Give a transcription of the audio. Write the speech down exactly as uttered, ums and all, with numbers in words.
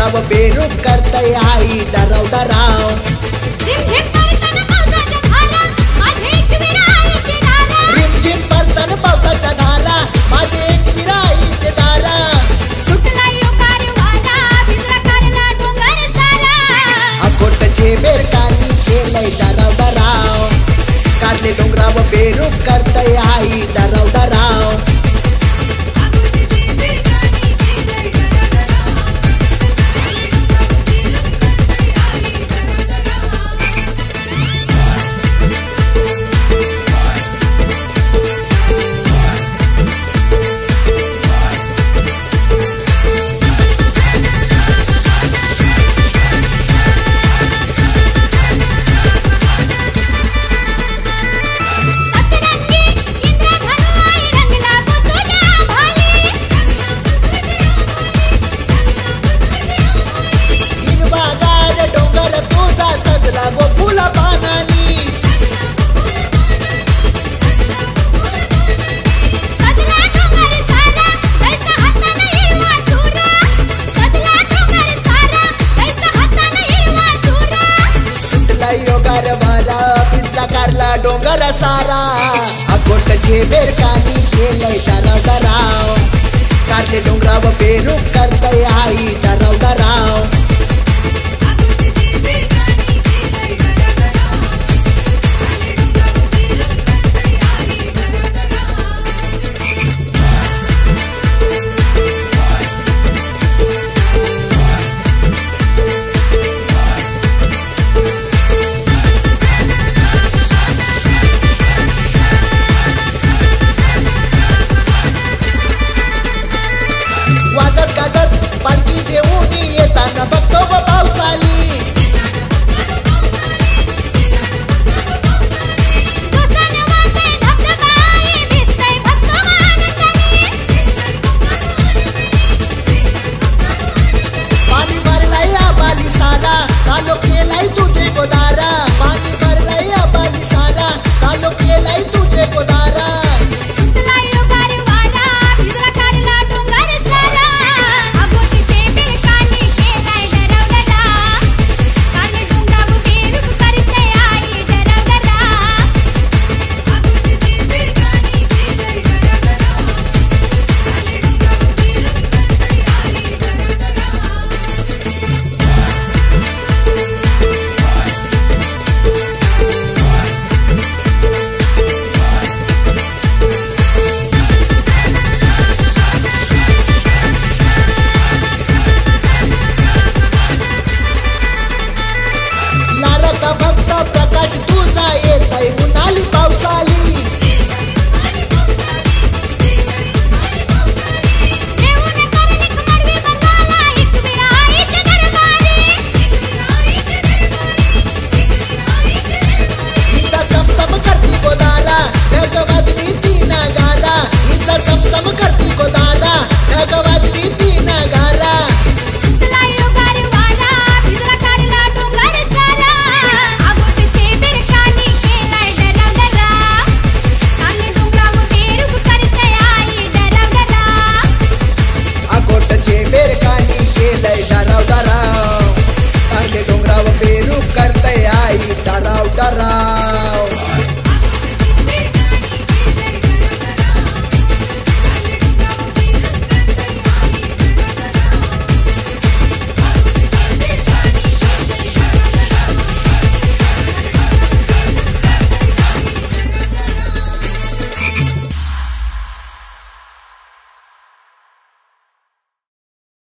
डोंगरावर बेरूप करतय आई डराव डराव। रिमझिम पडताना पावसाच्या धारा माझे एकवीर आईचे दारा। रिमझिम पडताना पावसाच्या धारा माझे एकवीर आईचे दारा। सुटला योकार वारा भिजला कारला डोंगर सारा। अकोटचे बेरकानी केलंय डराव डराव। काढले डोंगरावर बेरूप करतय आई डराव डराव। डोंगर सारा अकोटचे बेरकानी केलंय डराव डराव। काढले डोंगरावर बेरूप करतय आई डराव डराव।